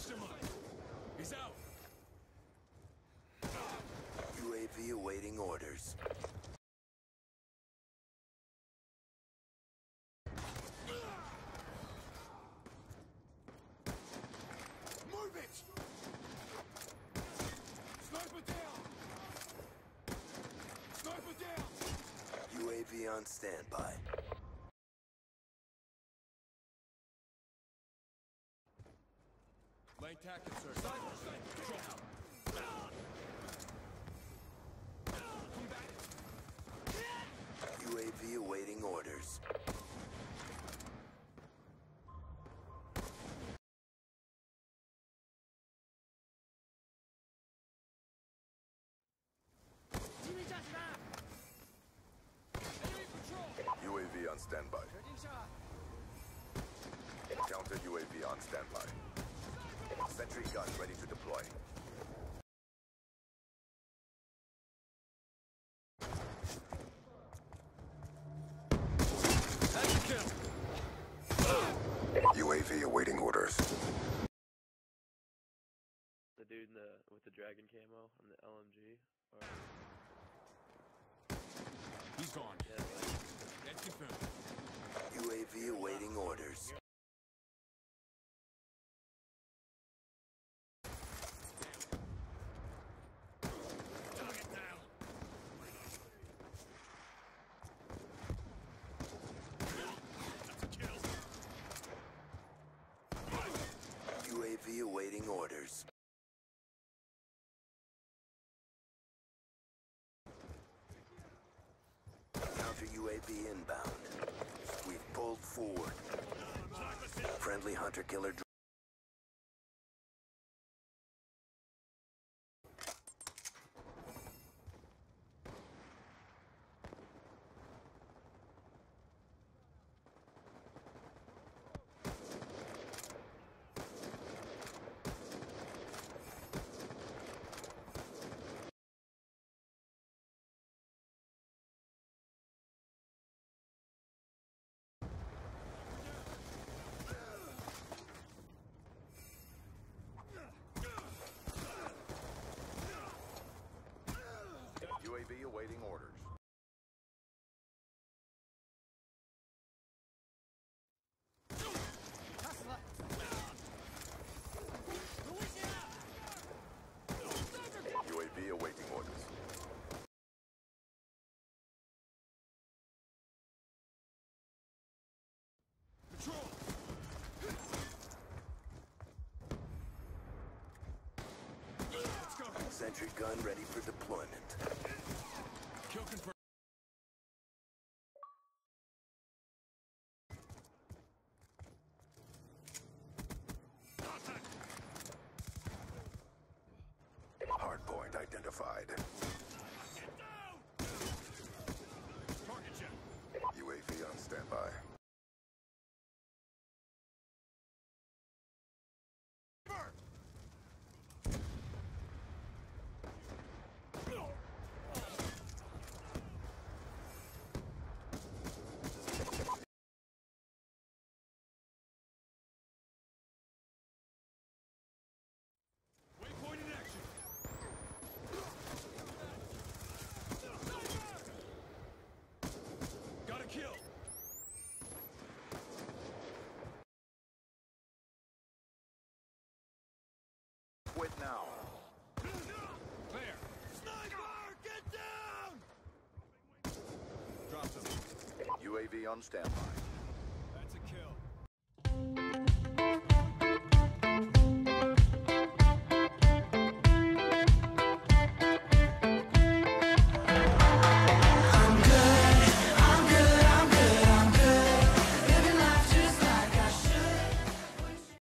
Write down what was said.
Mastermind! He's out! UAV awaiting orders. Move it! Sniper down! Sniper down! UAV on standby. Lane tactics, sir. Sniper, sniper! Combatant! UAV awaiting orders. Enemy patrol! UAV on standby. Counter UAV on standby. Sentry gun ready to deploy. UAV awaiting orders. The dude with the dragon camo on the LMG. Or... He's gone. Yeah, That's confirmed. UAV awaiting orders. Target down. That's a kill. UAV awaiting orders. Counter UAV inbound. We've pulled forward. Friendly hunter-killer. UAV awaiting orders. UAV awaiting orders. Patrol! Let's go. Sentry gun ready for deployment. Kill confirmed. Hardpoint identified. Get down! Target check. UAV on standby. Waypoint in action. Got a kill. Quit now. Clear. Sniper, get down! Drop them. UAV on standby.